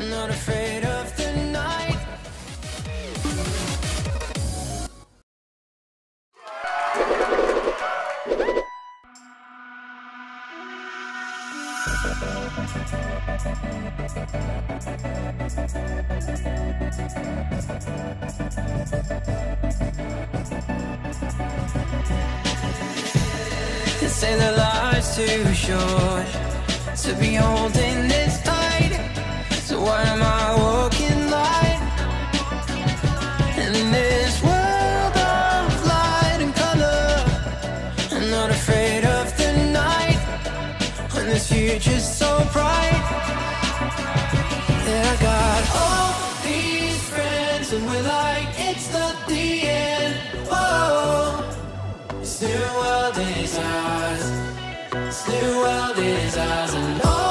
I'm not afraid of the night. They say that life's too short to be holding this tight. So why am I walking light in this world of light and color? I'm not afraid of the night when this future's so bright. Yeah, I got all these friends and we're like, it's not the end. Whoa, this new world is ours. This new world is ours, and all